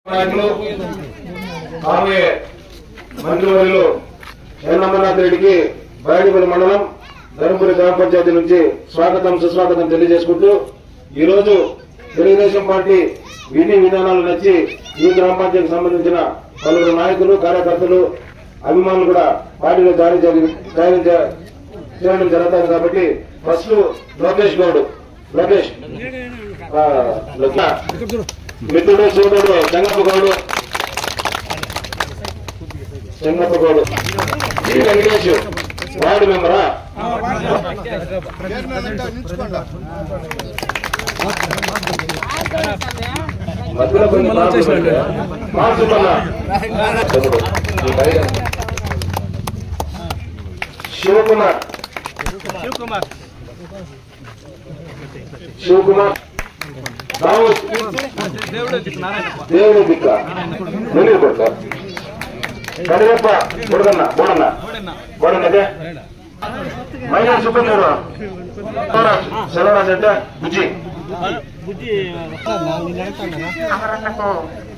నాయకులు రాబోయే మంత్రివర్యులు ఎన్ అమర్నాథ్ రెడ్డికి బయటపల్లి మండలం ధర్మపురి గ్రామ పంచాయతీ నుంచి స్వాగతం సుస్వాగతం తెలియజేసుకుంటూ ఈ రోజు తెలుగుదేశం పార్టీ విధి విధానాలు నచ్చి ఈ గ్రామ పంచాయతీకి సంబంధించిన పలువురు నాయకులు కార్యకర్తలు అభిమానులు కూడా పార్టీలో చేయడం జరుగుతుంది కాబట్టి ఫస్ట్ లోకేష్ గౌడ్ మిత్రుడు సోదరుడు చెంగప్ప గౌడు ఈ వెంకటేష్ వార్డు మెంబరా మధ్యలో కొన్ని మార్చుకున్నా శివకుమార్ దేవుడు దిక్క మునిగి కొడుక కడిగప్ప బోడన్నదే మైనా సుబ్బయ్య సెలవురాజు అంటే అమరన్నకు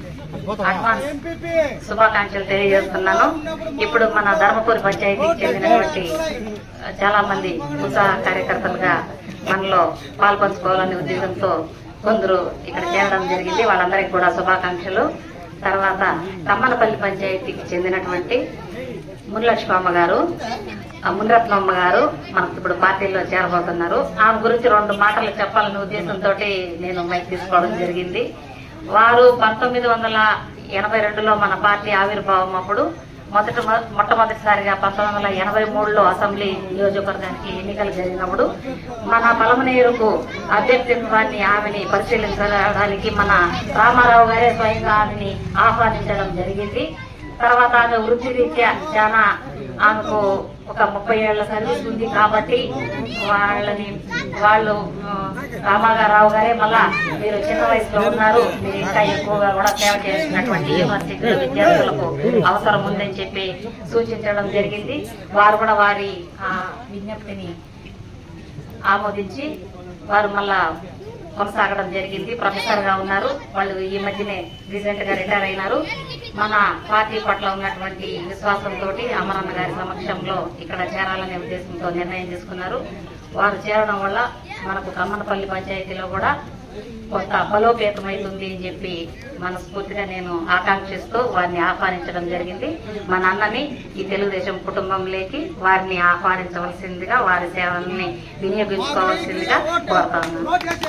శుభాకాంక్షలు తెలియజేస్తున్నాను. ఇప్పుడు మన ధర్మపురి పంచాయతీకి చెందినటువంటి చాలా మంది ఉత్సాహ కార్యకర్తలుగా మనలో పాల్పంచుకోవాలనే ఉద్దేశంతో కొందరు ఇక్కడ చేరడం జరిగింది. వాళ్ళందరికీ కూడా శుభాకాంక్షలు. తర్వాత తమ్మనపల్లి పంచాయతీకి చెందినటువంటి మునిలక్ష్మమ్మ గారు, మునిరత్నమ్మ గారు మనకు ఇప్పుడు పార్టీలో చేరబోతున్నారు. ఆమె గురించి 2 మాటలు చెప్పాలనే ఉద్దేశంతో నేను మైక్ తీసుకోవడం జరిగింది. వారు 1982లో మన పార్టీ ఆవిర్భావం అప్పుడు మొట్టమొదటిసారిగా 1983లో అసెంబ్లీ నియోజకవర్గానికి ఎన్నికలు జరిగినప్పుడు మన పలమనేరుకు అభ్యర్థిత్వాన్ని ఆమెని పరిశీలించడానికి మన రామారావు గారే స్వయంగా ఆమెని ఆహ్వానించడం జరిగింది. తర్వాత ఆమె వృత్తి రీత్యా చాలా ఆమెకు ఒక 30 ఏళ్ల సర్వీస్ ఉంది కాబట్టి వాళ్ళు రామారావు గారే మళ్ళా మీరు చిన్న వయసులో ఉన్నారు, మీరు ఇంకా ఎక్కువగా కూడా సేవ చేసినటువంటి యూనివర్సిటీ విద్యార్థులకు అవసరం ఉందని చెప్పి సూచించడం జరిగింది. వారు కూడా వారి విజ్ఞప్తిని ఆమోదించి వారు మళ్ళా కొనసాగడం జరిగింది. ప్రొఫెసర్ గా ఉన్నారు. వాళ్ళు ఈ మధ్యనే రీసెంట్ గా రిటైర్ అయినారు. మన పార్టీ పట్ల ఉన్నటువంటి విశ్వాసంతో అమరన్న గారి సమక్షంలో ఇక్కడ చేరాలనే ఉద్దేశంతో నిర్ణయం తీసుకున్నారు. వారు చేరడం వల్ల మనకు కమ్మనపల్లి పంచాయతీలో కూడా కొంత బలోపేతమవుతుంది అని చెప్పి మనస్ఫూర్తిగా నేను ఆకాంక్షిస్తూ వారిని ఆహ్వానించడం జరిగింది. మన అన్నని ఈ తెలుగుదేశం కుటుంబంలోకి వారిని ఆహ్వానించవలసిందిగా, వారి సేవల్ని వినియోగించుకోవాల్సిందిగా కోరుతా ఉన్నాను.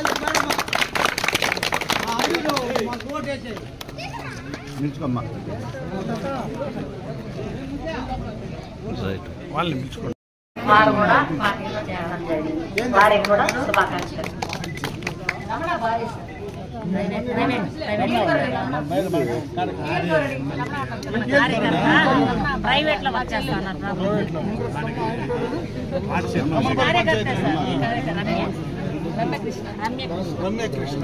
వారు కూడా పార్టీలో చేరడం జరిగింది. వారికి కూడా శుభాకాంక్షలు. ప్రైవేట్ లో వర్క్ చేస్తున్నారు. రమ్యకృష్ణ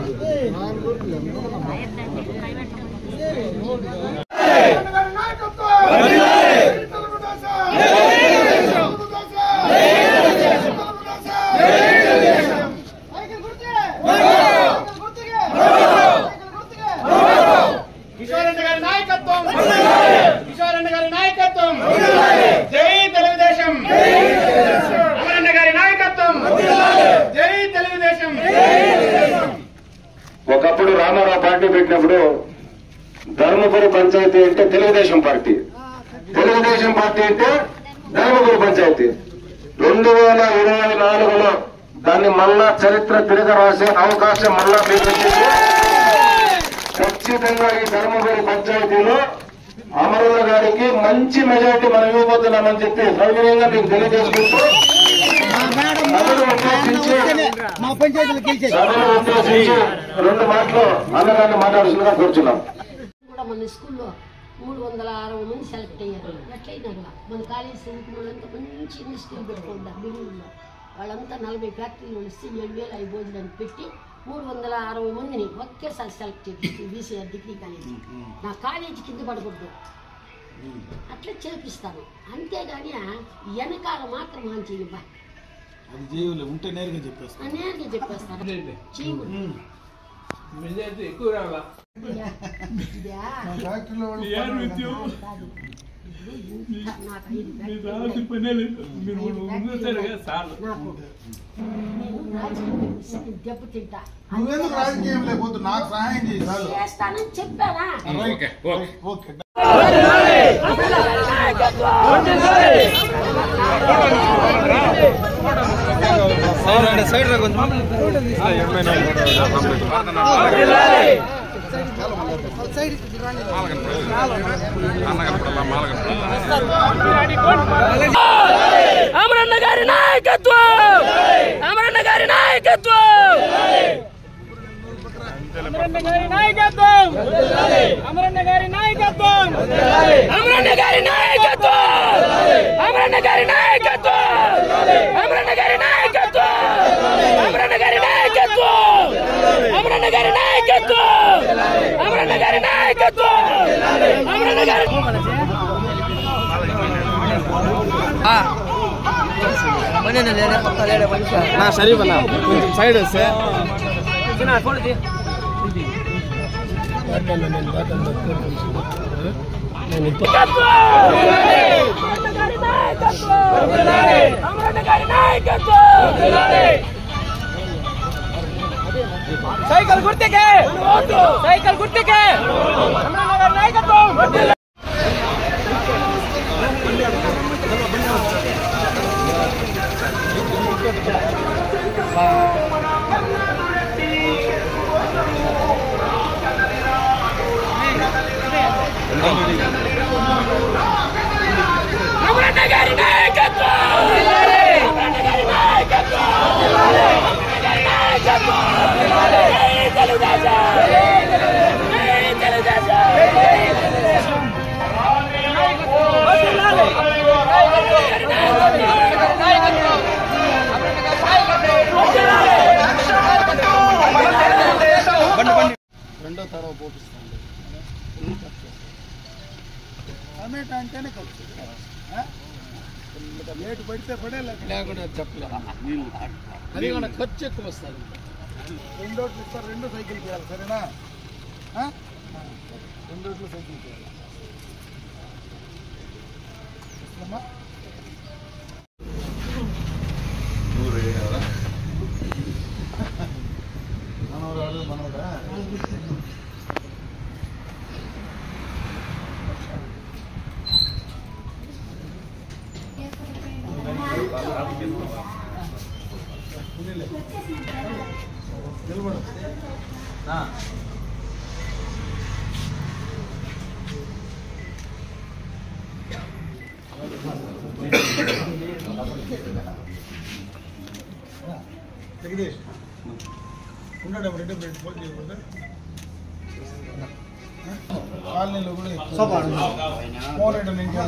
ఒకప్పుడు రామారావు పార్టీ పెట్టినప్పుడు ధర్మపురి పంచాయతీ అంటే తెలుగుదేశం పార్టీ అంటే ధర్మపురి పంచాయతీ. 2024లో దాన్ని మళ్ళా చరిత్ర తిరగ రాసే అవకాశం మళ్ళా మీకు ఖచ్చితంగా ఈ ధర్మపురి పంచాయతీలో అమరన్న గారికి మంచి మెజార్టీ మనం ఇవ్వబోతున్నామని చెప్పి సౌకర్యంగా మీకు తెలియజేసుకుంటూ సభను ఉద్దేశించి 2 మాటలు అన్నగారిని మాట్లాడుతుందిగా కూర్చున్నాం. మన స్కూల్లో 360 మంది సెలెక్ట్ అయ్యారు. ఎట్లయినారు మన కాలేజీ చదువుకున్నంతా మంచి ఇండస్ట్రీలు పెట్టుకుంటారు. బిల్డింగ్లో వాళ్ళంతా 40 ఫ్యాక్టరీలు ఇస్తే 7,000 అవి భోజనాన్ని పెట్టి 360 మందిని ఒకేసారి సెలెక్ట్ చేసి బీసీఆర్ డిగ్రీ కాలేజీ. నా కాలేజీ కింద పడకూడదు, అట్లా చేపిస్తాను. అంతేగాని వెనకాల మాత్రం మంచి ఉంటే నేరుగా చెప్పేస్తాను. ఎక్కువ రావాలా దెబ్బతింటా నువ్వెందుకు రాజకీయం లేకపోతే నాకు సహాయం చేస్తానని చెప్పానా సైడ్ రా కొంచెం అమరన్న గారి నాయకత్వం అమరన్న గారి నాయకత్వం అమరన్న గారి నాయకత్వం అమరన్న గారి నాయకత్వం అమరన్న గారి నాయకత్వం అమరన్న గారి నాయకత్వం అమరన్న గారి నాయకత్వం అమరన్న గారి నాయకత్వం అమరన్న గారి నాయకత్వం అమరన్న గారి నాయకత్వం అమరన్న గారి సరే బన్నా కొంచెం సైడ్ వస్తే సైకిల్ గుర్తుకే సైకిల్ గుర్తుకే నాయకత్వం అమరన్న గారి నాయకత్వం అమరన్న గారి నాయకత్వం అమరన్న గారి నాయకత్వం తెలుగుదేశం రెండో తరవ పోపిస్తాను టమాటా అంటేనే ఖర్చు లేటు పడితే పడే లేకుండా చెప్పలేదు అది కూడా ఖర్చు ఎక్కువ వస్తుంది రెండోట్లు ఇస్తారు రెండు సైకిల్ చేయాలి సరేనా రెండోట్లు సైకిల్ చేయాలి మనవరాడు మనవడా నిలబడు జగదీష్ ఉన్నాడు రెడ్డి బ్రెడ్ ఫోన్ చేయకూడదు కాలనీలో కూడా ఫోన్ ఎందుకు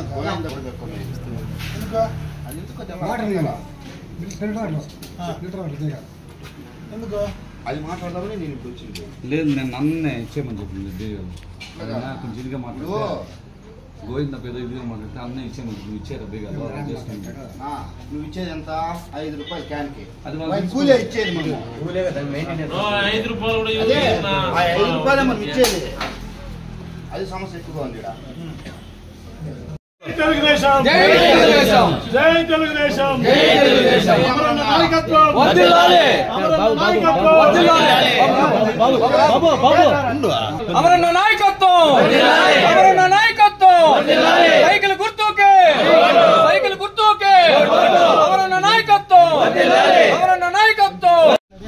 ఎందుకు అది మాట్లాడదామని నేను ఇప్పుడు వచ్చింది లేదు నేను నన్నే ఇచ్చేయమని చెప్పింది కొంచెం ఇదిగా మాట్లాడు గోవింద పేద ఇదిగా మాట్లాడితే అన్న ఇచ్చేయమని నువ్వు ఇచ్చారు బేగా నువ్వు ఇచ్చేది ఎంత 5 రూపాయలు క్యాన్కి అది కూలే ఇచ్చేది మనం 5 రూపాయలు కూడా 5 రూపాయలే మనం ఇచ్చేది అది సమస్య ఎక్కువగా ఉంది ఇక్కడ తెలుగుదేశం జై తెలుగుదేశం జై తెలుగుదేశం జై తెలుగుదేశం అమరన్న నాయకత్వం వర్ధిల్లాలి అమరన్న నాయకత్వం వర్ధిల్లాలి బాబు అమరన్న నాయకత్వం అమరన్న నాయకత్వం సైకిల్ గుర్తుకే సైకిల్ గుర్తుకే అమరన్న నాయకత్వం అమరన్న నాయకత్వం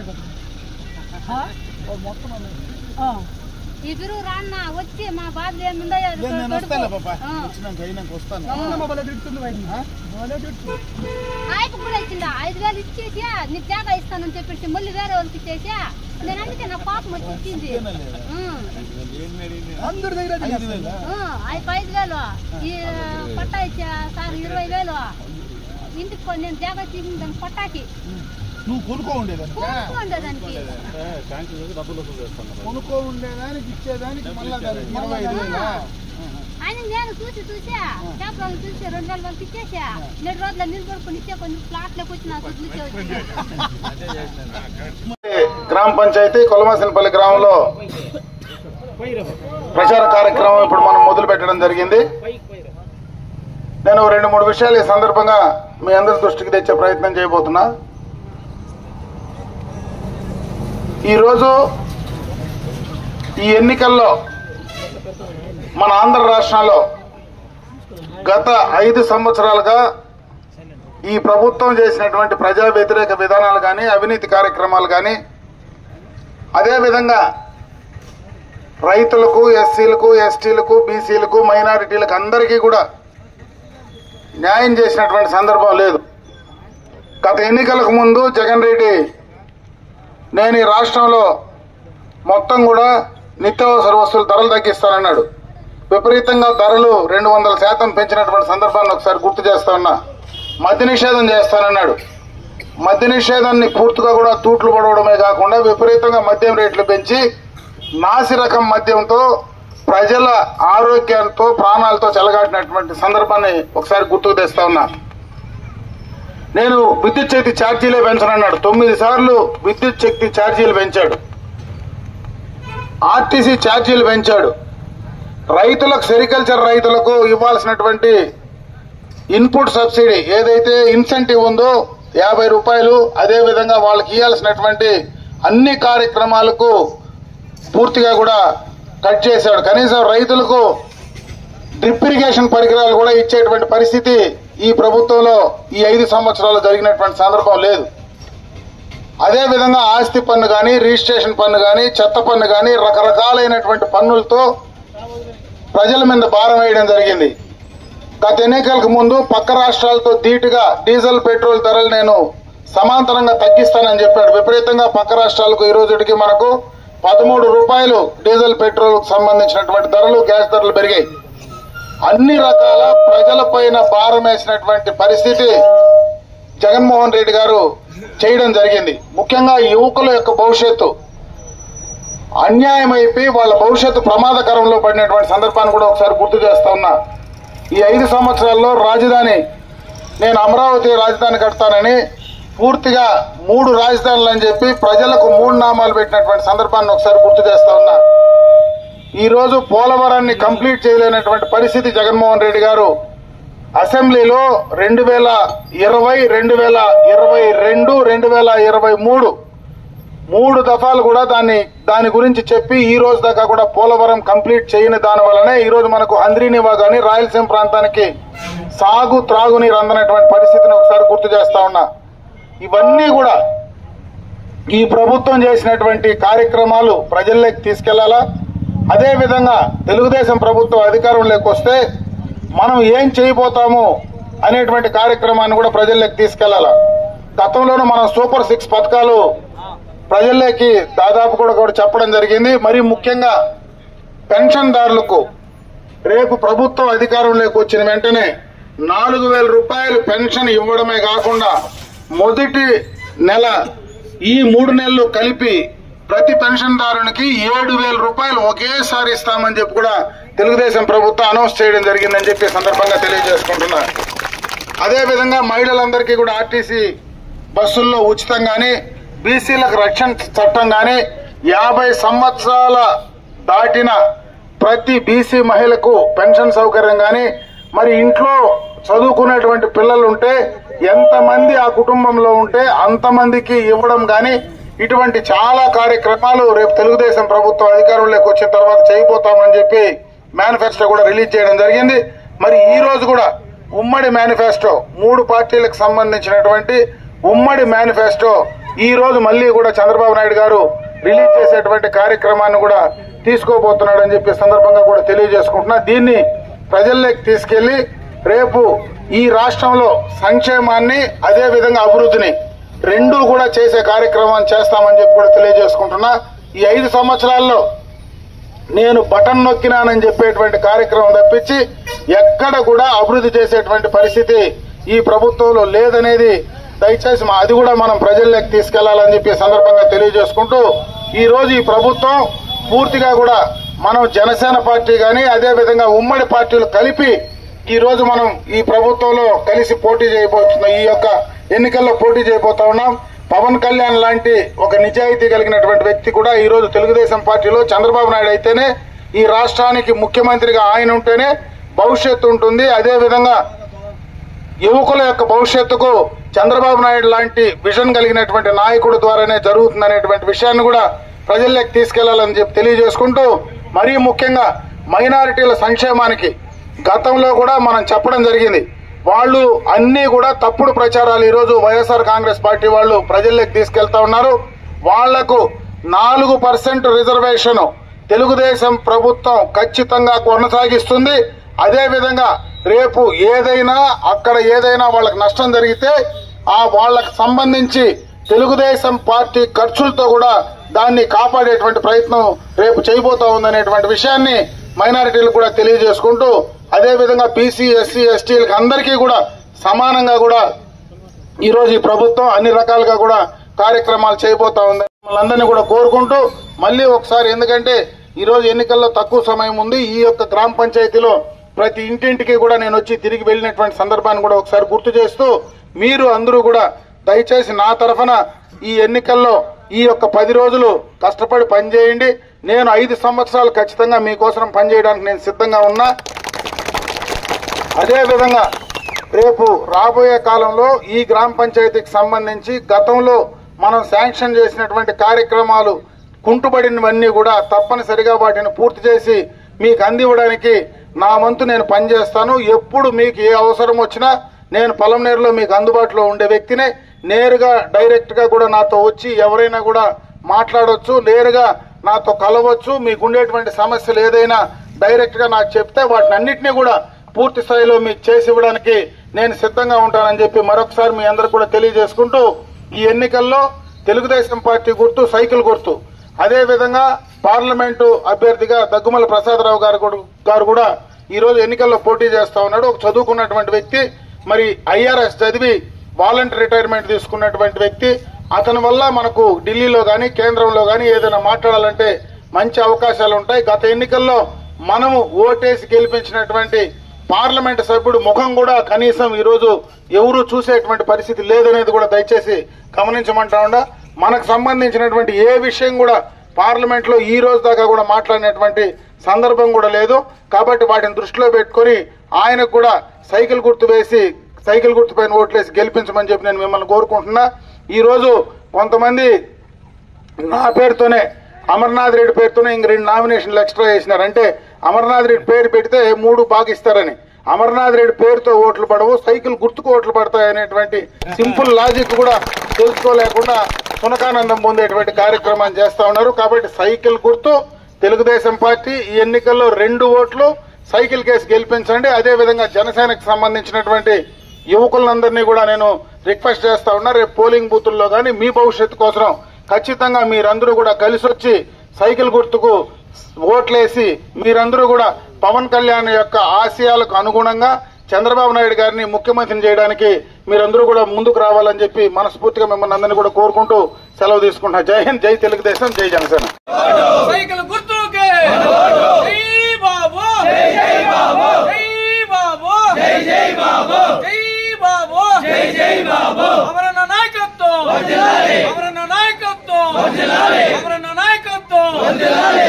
ఇద్దరు రాన్న వచ్చి మా బాధలు ఏముండయో నేను వస్తాను పాపా వచ్చినాక అయినాక వస్తాను ఆయనకు కూడా ఇచ్చిందా 5,000 ఇచ్చేసి నీకు జాగా ఇస్తానని చెప్పేసి మళ్ళీ వేరే వాళ్ళకి ఇచ్చేసా నేను అందుకే నా పాపం వచ్చి ఇచ్చింది అందరి దగ్గర 5,000 5,000 ఈ పట్టా ఇచ్చా సార్ 20,000 ఇంటికి నేను జాగా ఇచ్చింది దాని పట్టాకి నువ్వు కొనుక్కో ఉండేదానికి కొనుక్కో ఉండేదానికి ఇచ్చేదానికి మళ్ళా 25,000 ఆయన నేను చూసి చేపలు చూసి 2000 వరకు ఇచ్చేసా 2 రోజులు నిలబడుకొని ఇచ్చే కొన్ని ప్లాట్లకు వచ్చిన గ్రామ పంచాయతీ కొలమాసినపల్లి గ్రామంలో ప్రచార కార్యక్రమం ఇప్పుడు మనం మొదలు పెట్టడం జరిగింది. నేను 2-3 విషయాలు ఈ సందర్భంగా మీ అందరి దృష్టికి తెచ్చే ప్రయత్నం చేయబోతున్నా. ఈరోజు ఈ ఎన్నికల్లో మన ఆంధ్ర రాష్ట్రంలో గత 5 సంవత్సరాలుగా ఈ ప్రభుత్వం చేసినటువంటి ప్రజా వ్యతిరేక విధానాలు కానీ, అవినీతి కార్యక్రమాలు కానీ, అదేవిధంగా రైతులకు, ఎస్సీలకు, ఎస్టీలకు, బీసీలకు, మైనారిటీలకు అందరికీ కూడా న్యాయం చేసినటువంటి సందర్భం లేదు. గత ఎన్నికలకు ముందు జగన్ రెడ్డి నేను ఈ రాష్ట్రంలో మొత్తం కూడా నిత్యావసర వస్తువుల ధరలు తగ్గిస్తానన్నాడు. విపరీతంగా ధరలు 200% పెంచినటువంటి సందర్భాన్ని ఒకసారి గుర్తు చేస్తా ఉన్నా. మద్య నిషేధం చేస్తానన్నాడు. మద్య నిషేధాన్ని పూర్తిగా కూడా తూట్లు పడవడమే కాకుండా విపరీతంగా మద్యం రేట్లు పెంచి నాసి రకం మద్యంతో ప్రజల ఆరోగ్యంతో ప్రాణాలతో చెలగాటినటువంటి సందర్భాన్ని ఒకసారి గుర్తుకు తెస్తా ఉన్నా. నేను విద్యుత్ శక్తి ఛార్జీలే పెంచనన్నాడు. 9 సార్లు విద్యుత్ శక్తి ఛార్జీలు పెంచాడు. ఆర్టీసీ ఛార్జీలు పెంచాడు. రైతులకు, సెరికల్చర్ రైతులకు ఇవ్వాల్సినటువంటి ఇన్పుట్ సబ్సిడీ ఏదైతే ఇన్సెంటివ్ ఉందో 50 రూపాయలు, అదేవిధంగా వాళ్ళకి ఇవ్వాల్సినటువంటి అన్ని కార్యక్రమాలకు పూర్తిగా కూడా కట్ చేశాడు. కనీసం రైతులకు డ్రిప్ ఇరిగేషన్ పరికరాలు కూడా ఇచ్చేటువంటి పరిస్థితి ఈ ప్రభుత్వంలో ఈ 5 సంవత్సరాలు జరిగినటువంటి సందర్భం లేదు. అదేవిధంగా ఆస్తి పన్ను కానీ, రిజిస్ట్రేషన్ పన్ను కానీ, చెత్త పన్ను కానీ రకరకాలైనటువంటి పన్నులతో ప్రజల మీద భారం వేయడం జరిగింది. గత ఎన్నికలకు ముందు పక్క రాష్ట్రాలతో ధీటుగా డీజిల్, పెట్రోల్ ధరలు నేను సమాంతరంగా తగ్గిస్తానని చెప్పాడు. విపరీతంగా పక్క రాష్ట్రాలకు ఈ రోజుకి మనకు 13 రూపాయలు డీజిల్, పెట్రోల్ సంబంధించినటువంటి ధరలు, గ్యాస్ ధరలు పెరిగాయి. అన్ని రకాల ప్రజల పైన భారం వేసినటువంటి పరిస్థితి జగన్మోహన్ రెడ్డి గారు చేయడం జరిగింది. ముఖ్యంగా యువకుల యొక్క భవిష్యత్తు అన్యాయం అయిపోయి వాళ్ళ భవిష్యత్తు ప్రమాదకరంలో పడినటువంటి సందర్భాన్ని కూడా ఒకసారి గుర్తు చేస్తా ఉన్నా. ఈ 5 సంవత్సరాల్లో రాజధాని, నేను అమరావతి రాజధాని కడతానని పూర్తిగా 3 రాజధానులు అని చెప్పి ప్రజలకు 3 నామాలు పెట్టినటువంటి సందర్భాన్ని ఒకసారి గుర్తు చేస్తా ఉన్నా. ఈ రోజు పోలవరాన్ని కంప్లీట్ చేయలేనటువంటి పరిస్థితి జగన్మోహన్ రెడ్డి గారు అసెంబ్లీలో 2020, 2022, 2023 3 దఫాలు కూడా దాని గురించి చెప్పి ఈ రోజు దాకా కూడా పోలవరం కంప్లీట్ చేయని దాని వల్లనే ఈ రోజు మనకు హంద్రీనివా గాని రాయలసీమ ప్రాంతానికి సాగు, త్రాగునీరు అందనటువంటి పరిస్థితిని ఒకసారి గుర్తు చేస్తా ఉన్నా. ఇవన్నీ కూడా ఈ ప్రభుత్వం చేసినటువంటి కార్యక్రమాలు ప్రజల్లోకి తీసుకెళ్లాలా. అదేవిధంగా తెలుగుదేశం ప్రభుత్వం అధికారంలోకి వస్తే మనం ఏం చేయబోతాము అనేటువంటి కార్యక్రమాన్ని కూడా ప్రజల్లోకి తీసుకెళ్లాలా. గతంలోనూ మనం సూపర్ 6 పథకాలు ప్రజల్లోకి దాదాపు కూడా చెప్పడం జరిగింది. మరి ముఖ్యంగా పెన్షన్దారులకు రేపు ప్రభుత్వం అధికారంలోకి వచ్చిన వెంటనే 4000 రూపాయలు పెన్షన్ ఇవ్వడమే కాకుండా మొదటి నెల ఈ 3 నెలలు కలిపి ప్రతి పెన్షన్దారునికి 7000 రూపాయలు ఒకేసారి ఇస్తామని చెప్పి కూడా తెలుగుదేశం ప్రభుత్వం అనౌన్స్ చేయడం జరిగిందని చెప్పి సందర్భంగా తెలియజేసుకుంటున్నారు. అదేవిధంగా మహిళలందరికీ కూడా ఆర్టీసీ బస్సుల్లో ఉచితంగానే, బీసీలకు రక్షణ చట్టం కానీ, 50 సంవత్సరాల దాటిన ప్రతి బీసీ మహిళకు పెన్షన్ సౌకర్యం కానీ, మరి ఇంట్లో చదువుకునేటువంటి పిల్లలు ఉంటే ఎంతమంది ఆ కుటుంబంలో ఉంటే అంతమందికి ఇవ్వడం కానీ, ఇటువంటి చాలా కార్యక్రమాలు రేపు తెలుగుదేశం ప్రభుత్వం అధికారంలోకి వచ్చిన తర్వాత చేయబోతామని చెప్పి మేనిఫెస్టో కూడా రిలీజ్ చేయడం జరిగింది. మరి ఈ రోజు కూడా ఉమ్మడి మేనిఫెస్టో 3 పార్టీలకు సంబంధించినటువంటి ఉమ్మడి మేనిఫెస్టో ఈ రోజు మళ్ళీ కూడా చంద్రబాబు నాయుడు గారు రిలీజ్ చేసేటువంటి కార్యక్రమాన్ని కూడా తీసుకోబోతున్నాడని చెప్పి సందర్భంగా కూడా తెలియజేసుకుంటున్నా. దీన్ని ప్రజల్లోకి తీసుకెళ్లి రేపు ఈ రాష్ట్రంలో సంక్షేమాన్ని అదేవిధంగా అభివృద్ధిని రెండూ కూడా చేసే కార్యక్రమాన్ని చేస్తామని చెప్పి కూడా తెలియజేసుకుంటున్నా. ఈ 5 సంవత్సరాల్లో నేను బటన్ నొక్కినానని చెప్పేటువంటి కార్యక్రమం తప్పించి ఎక్కడ కూడా అభివృద్ధి చేసేటువంటి పరిస్థితి ఈ ప్రభుత్వంలో లేదనేది దయచేసి అది కూడా మనం ప్రజల్లోకి తీసుకెళ్లాలని చెప్పి సందర్భంగా తెలియజేసుకుంటూ ఈ రోజు ఈ ప్రభుత్వం పూర్తిగా కూడా మనం జనసేన పార్టీ కానీ అదేవిధంగా ఉమ్మడి పార్టీలు కలిపి ఈ రోజు మనం ఈ ప్రభుత్వంలో కలిసి పోటీ చేయబోతున్నాం. ఈ యొక్క ఎన్నికల్లో పోటీ చేయబోతా ఉన్నాం. పవన్ కళ్యాణ్ లాంటి ఒక నిజాయితీ కలిగినటువంటి వ్యక్తి కూడా ఈ రోజు తెలుగుదేశం పార్టీలో, చంద్రబాబు నాయుడు అయితేనే ఈ రాష్ట్రానికి ముఖ్యమంత్రిగా ఆయన ఉంటేనే భవిష్యత్తు ఉంటుంది. అదేవిధంగా యువకుల యొక్క భవిష్యత్తుకు చంద్రబాబు నాయుడు లాంటి విజన్ కలిగినటువంటి నాయకుడు ద్వారానే జరుగుతుందనేటువంటి విషయాన్ని కూడా ప్రజల్లోకి తీసుకెళ్లాలని చెప్పి తెలియజేసుకుంటూ, మరీ ముఖ్యంగా మైనారిటీల సంక్షేమానికి గతంలో కూడా మనం చెప్పడం జరిగింది. వాళ్ళు అన్ని కూడా తప్పుడు ప్రచారాలు ఈరోజు వైఎస్ఆర్ కాంగ్రెస్ పార్టీ వాళ్ళు ప్రజల్లోకి తీసుకెళ్తా ఉన్నారు. వాళ్లకు 4% రిజర్వేషన్ తెలుగుదేశం ప్రభుత్వం ఖచ్చితంగా కొనసాగిస్తుంది. అదేవిధంగా రేపు అక్కడ ఏదైనా వాళ్ళకి నష్టం జరిగితే వాళ్ళకి సంబంధించి తెలుగుదేశం పార్టీ ఖర్చులతో కూడా దాన్ని కాపాడేటువంటి ప్రయత్నం రేపు చేయబోతా ఉందనేటువంటి విషయాన్ని మైనారిటీలకు కూడా తెలియజేసుకుంటూ, అదేవిధంగా బీసీ, ఎస్సీ, ఎస్టీలకు అందరికీ కూడా సమానంగా కూడా ఈరోజు ఈ ప్రభుత్వం అన్ని రకాలుగా కూడా కార్యక్రమాలు చేయబోతా ఉంది. మనందరినీ కూడా కోరుకుంటూ మళ్ళీ ఒకసారి, ఎందుకంటే ఈరోజు ఎన్నికల్లో తక్కువ సమయం ఉంది, ఈ యొక్క గ్రామ పంచాయతీలో ప్రతి ఇంటింటికి కూడా నేను వచ్చి తిరిగి వెళ్ళినటువంటి సందర్భాన్ని కూడా ఒకసారి గుర్తు చేస్తూ, మీరు అందరూ కూడా దయచేసి నా తరఫున ఈ ఎన్నికల్లో ఈ యొక్క 10 రోజులు కష్టపడి పనిచేయండి. నేను 5 సంవత్సరాలు ఖచ్చితంగా మీకోసం పనిచేయడానికి నేను సిద్ధంగా ఉన్నా. అదేవిధంగా రేపు రాబోయే కాలంలో ఈ గ్రామ పంచాయతీకి సంబంధించి గతంలో మనం శాంక్షన్ చేసినటువంటి కార్యక్రమాలు కుంటుబడినవన్నీ కూడా తప్పనిసరిగా వాటిని పూర్తి చేసి మీకు అందివ్వడానికి నా వంతు నేను పనిచేస్తాను. ఎప్పుడు మీకు ఏ అవసరం వచ్చినా నేను పొలంనేరులో మీకు అందుబాటులో ఉండే వ్యక్తినే. నేరుగా డైరెక్ట్ గా కూడా నాతో వచ్చి ఎవరైనా కూడా మాట్లాడవచ్చు, నేరుగా నాతో కలవచ్చు. మీకు ఉండేటువంటి సమస్యలు ఏదైనా డైరెక్ట్ గా నాకు చెప్తే వాటిని అన్నింటినీ కూడా పూర్తి స్థాయిలో మీకు చేసి ఇవ్వడానికి నేను సిద్ధంగా ఉంటానని చెప్పి మరొకసారి మీ అందరికి కూడా తెలియజేసుకుంటూ, ఈ ఎన్నికల్లో తెలుగుదేశం పార్టీ గుర్తు సైకిల్ గుర్తు, అదేవిధంగా పార్లమెంటు అభ్యర్థిగా దగ్గుమల ప్రసాదరావు గారు కూడా ఈ రోజు ఎన్నికల్లో పోటీ చేస్తా ఉన్నాడు. ఒక చదువుకున్నటువంటి వ్యక్తి, మరి ఐఆర్ఎస్ చదివి వాలంటీర్ రిటైర్మెంట్ తీసుకున్నటువంటి వ్యక్తి. అతని వల్ల మనకు ఢిల్లీలో గాని కేంద్రంలో గాని ఏదైనా మాట్లాడాలంటే మంచి అవకాశాలు ఉంటాయి. గత ఎన్నికల్లో మనము ఓటేసి గెలిపించినటువంటి పార్లమెంట్ సభ్యుడు ముఖం కూడా కనీసం ఈరోజు ఎవరు చూసేటువంటి పరిస్థితి లేదనేది కూడా దయచేసి గమనించమంటా ఉండా. మనకు సంబంధించినటువంటి ఏ విషయం కూడా పార్లమెంట్ లో ఈ రోజు దాకా కూడా మాట్లాడినటువంటి సందర్భం కూడా లేదు. కాబట్టి వాటిని దృష్టిలో పెట్టుకుని ఆయనకు కూడా సైకిల్ గుర్తు పైన ఓట్లేసి గెలిపించమని చెప్పి నేను మిమ్మల్ని కోరుకుంటున్నా. ఈ రోజు కొంతమంది నా పేరుతోనే, అమర్నాథ్ రెడ్డి పేరుతోనే ఇంక 2 నామినేషన్లు ఎక్స్ట్రా చేసినారు. అంటే అమర్నాథ్ రెడ్డి పేరు పెడితే 3 భాగిస్తారని. అమర్నాథ్ రెడ్డి పేరుతో ఓట్లు పడవు, సైకిల్ గుర్తుకు ఓట్లు పడతాయి అనేటువంటి సింపుల్ లాజిక్ కూడా తెలుసుకోలేకుండా సునకానందం పొందేటువంటి కార్యక్రమాన్ని చేస్తా ఉన్నారు. కాబట్టి సైకిల్ గుర్తు తెలుగుదేశం పార్టీ ఈ ఎన్నికల్లో 2 ఓట్లు సైకిల్ కేసు గెలిపించండి. అదేవిధంగా జనసేనకు సంబంధించినటువంటి యువకులందరినీ కూడా నేను రిక్వెస్ట్ చేస్తా ఉన్నా, రేపు పోలింగ్ బూతుల్లో కానీ మీ భవిష్యత్తు కోసం ఖచ్చితంగా మీరందరూ కూడా కలిసి వచ్చి సైకిల్ గుర్తుకు ఓట్లేసి మీరందరూ కూడా పవన్ కళ్యాణ్ యొక్క ఆశయాలకు అనుగుణంగా చంద్రబాబు నాయుడు గారిని ముఖ్యమంత్రిని చేయడానికి మీరందరూ కూడా ముందుకు రావాలని చెప్పి మనస్ఫూర్తిగా మిమ్మల్ని అందరినీ కూడా కోరుకుంటూ సెలవు తీసుకుంటున్నా. జై హింద్, జై తెలుగుదేశం, జై జనసేన. సైకిల్ గుర్తుకే జై బాబు, జై బాబు, జై బాబు, జై బాబు, జై బాబు, జై బాబు. అమరన్న నాయకత్వం వర్ధిల్లాలి, అమరన్న నాయకత్వం వర్ధిల్లాలి, అమరన్న నాయకత్వం వర్ధిల్లాలి.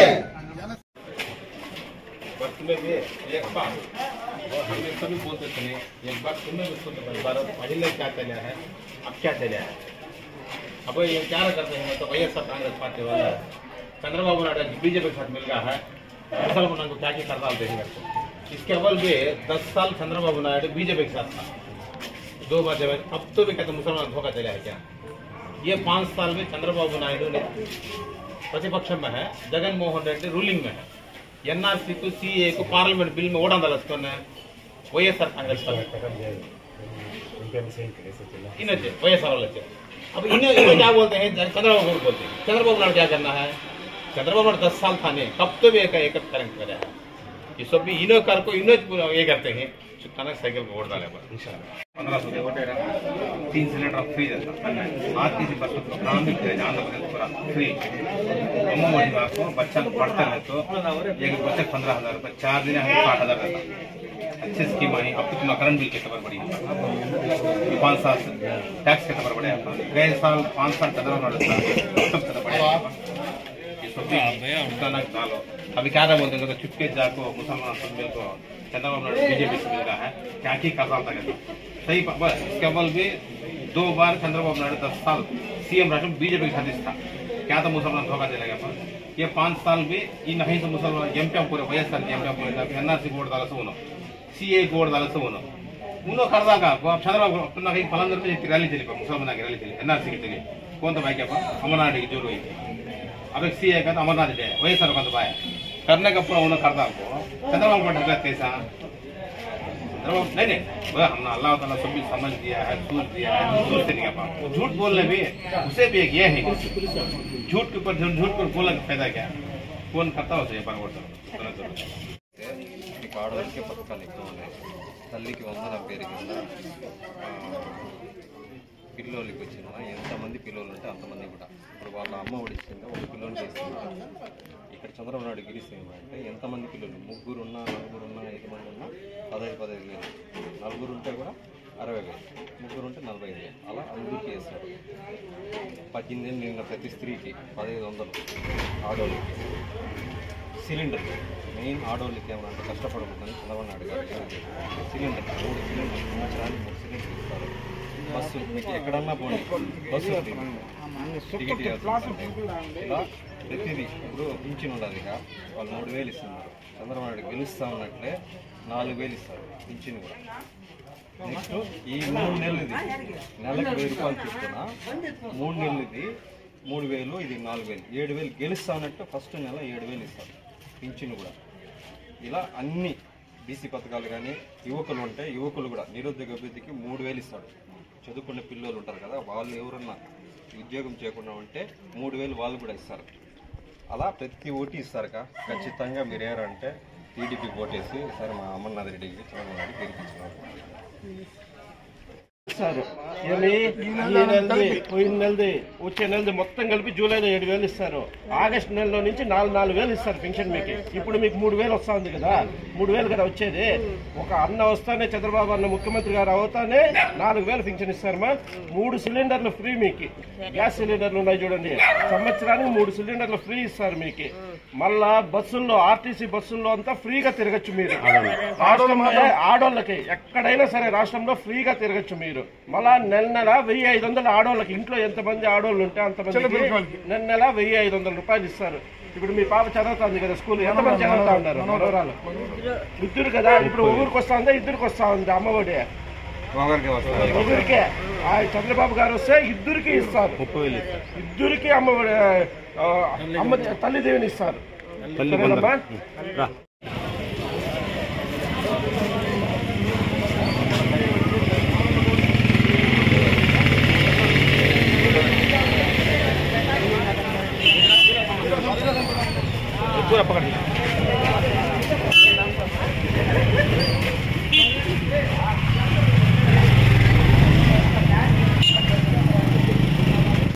एक बार और हम ये सभी बोलते थे, एक बार तुम्हें भी सुनते थे, भारत पहले क्या चला है, अब क्या चला है. अब ये क्या करते हैं, तो వైఎస్ఆర్ कांग्रेस पार्टी वाला चंद्रबाबू नायडू बीजेपी के साथ मिल गया है. मुसलमानों को क्या क्या करता देखेंगे. इसके अव्वल भी 10 साल चंद्रबाबू नायडू बीजेपी के साथ था, 2 बार जब, अब तो भी कहते मुसलमान धोखा चला है क्या. ये 5 साल में चंद्रबाबू नायडू ने प्रतिपक्ष में है, जगन मोहन रेड्डी रूलिंग में है. एनआरसी को सीए को पार्लियामेंट बिल में ओडांदलस्तुन्ने వైఎస్ఆర్ कांग्रेस వైఎస్ఆర్ वाले. अब इन्हें क्या बोलते हैं, चंद्रबाबू बोलते हैं. चंद्रबाबू नायडू क्या करना है, चंद्रबाबू नायडू 10 साल था नहीं, कब तो भी एक करेंट करे है. ये सब भी इन्हों कर को इन्हों ये करते हैं, साइकिल को वोट डाले इंशाल्लाह. 1500 3 सिलेंडर फ्री देता आरटीसी बस ग्रामीण आंध्र प्रदेश पूरा फ्री अम्मఒడి को बच्चा पढ़ता है तो एक बच्चे 15,000 रुपये 4 दिन 60,000 देता अच्छी स्कीम आई। अब तो तुम्हारा करंट बिल कितना बढ़ी 5 साल टैक्स कितना बढ़े गए साल 5 साल चंद्रबाबु कितना बढ़े उसका ना डालो। अभी क्या था बोलते हैं चुपके जाको मुसलमान सम्मेल को चंद्रबाबु नायडू बीजेपी से मिल रहा है क्या की कर रहा था सही बस केवल भी 2 बार चंद्रबाबु नायडू 10 साल सीएम राष्ट्र बीजेपी के साथ था क्या था मुसलमान धोखा दे लगा ये 5 साल भी इन नहीं से मुसलमान एमपीएम पूरे वयस्कर एमपीएम पूरे एनआरसी गोड दालस उनो सीए गोड दालस उनो करदाका चंद्रबाबु अपना कहीं फलांदर में रैली चली मुसलमान की रैली चली एनआरसी की चली कौन तो भाई क्या अमरनाथ की जोर हुई अब एक सीए का अमरनाथ है वयस्कर का तो भाई करने का पूरा उन्होंने करता आपको चंद्रबाबु का कैसा नहीं हमने अल्लाह ताला सब भी समझ दिया है सोच दिया है सोचते नहीं आप झूठ बोलने भी उसे भी एक ये है झूठ के ऊपर झूठ पर बोलने का फायदा क्या कौन करता हो ये ఆడవాళ్ళకి పథకాలు ఎక్కువ ఉన్నాయి తల్లికి వందనం పేరు కింద పిల్లోళ్ళకి వచ్చిన ఎంతమంది పిల్లలు ఉంటే అంతమంది కూడా ఇప్పుడు వాళ్ళ అమ్మ ఒడిచిందా ఒక పిల్లోని చేస్తున్నారు ఇక్కడ చంద్రబాబు నాయుడు గెలిస్తే ఏమంటే ఎంతమంది పిల్లలు 3 ఉన్నా 4 ఉన్నా 5 మంది ఉన్నా 15,000 4 ఉంటే కూడా 60,000 3 ఉంటే 45,000 అలా అందరికీ వేస్తారు 18 ఏళ్ళు నిన్న ప్రతి స్త్రీకి 1,500 ఆడవాళ్ళకి సిలిండర్ మెయిన్ ఆడవాళ్ళకి ఏమన్నా కష్టపడకూడదని చంద్రబాబు నాయుడు గారు సిలిండర్ 3 సిలిండర్ సంవత్సరానికి 3 సిలిండర్ ఇస్తారు బస్సు మీకు ఎక్కడన్నా పోండి బస్సు టికెట్ ఇలా ప్రతిదీ ఇప్పుడు పింఛన్ ఉండాలి ఇక వాళ్ళు 3,000 ఇస్తున్నారు చంద్రబాబు నాయుడు గెలుస్తా ఉన్నట్లే 4,000 ఇస్తారు పింఛన్ కూడా నెక్స్ట్ ఈ 3 నెలలది నెలకు 1,000 రూపాయలు తీసుకున్నా 3 నెలలది 3,000 ఇది 4,000 7,000 గెలుస్తా ఉన్నట్టు ఫస్ట్ నెల 7,000 ఇస్తారు పింఛన్ కూడా ఇలా అన్ని బీసీ పథకాలు కానీ యువకులు ఉంటే యువకులు కూడా నిరుద్యోగ అభివృద్ధికి 3,000 ఇస్తాడు చదువుకునే పిల్లలు ఉంటారు కదా వాళ్ళు ఎవరన్నా ఉద్యోగం చేయకుండా ఉంటే 3,000 వాళ్ళు కూడా ఇస్తారు అలా ప్రతి ఓటు ఇస్తారుక ఖచ్చితంగా మీరు ఏరంటే టీడీపీకి ఓటేసి సరే మా అమర్నాథ్ రెడ్డికి చంద్రబాబు నాయుడు గెలిపించినారు ఇస్తారు పోయిన నెలది వచ్చే నెలది మొత్తం కలిపి జూలైలో 7,000 ఇస్తారు ఆగస్టు నెలలో నుంచి 4,000 ఇస్తారు పెన్షన్ మీకు ఇప్పుడు మీకు 3,000 వస్తా ఉంది కదా 3,000 కదా వచ్చేది ఒక అన్న వస్తానే చంద్రబాబు అన్న ముఖ్యమంత్రి గారు అవుతానే 4,000 పెన్షన్ ఇస్తారమ్మా 3 సిలిండర్లు ఫ్రీ మీకు గ్యాస్ సిలిండర్లు ఉన్నాయి చూడండి సంవత్సరానికి 3 సిలిండర్లు ఫ్రీ ఇస్తారు మీకు మళ్ళా బస్సుల్లో ఆర్టీసీ బస్సుల్లో అంతా ఫ్రీగా తిరగచ్చు మీరు ఆడోళ్ళకి ఎక్కడైనా సరే రాష్ట్రంలో ఫ్రీగా తిరగచ్చు మీరు మళ్ళా నెల 1,500 ఆడోళ్ళకి ఇంట్లో ఎంతమంది ఆడోళ్ళు ఉంటే అంతమంది నెల 1,500 రూపాయలు ఇస్తారు ఇప్పుడు మీ పాప చదువుతుంది కదా స్కూల్ ఎంతమంది చదువుతా ఉన్నారు మనవరాలు ఇద్దరు కదా ఇప్పుడు ఊరికి వస్తా ఉందా ఇద్దరికి వస్తా ఉంది అమ్మఒడి ఒకరికే చంద్రబాబు గారు వస్తే ఇద్దరికి ఇస్తారు ఇద్దరికి అమ్మఒడి అమ్మ తల్లిదేవిని ఇస్తారు पूरा पकड़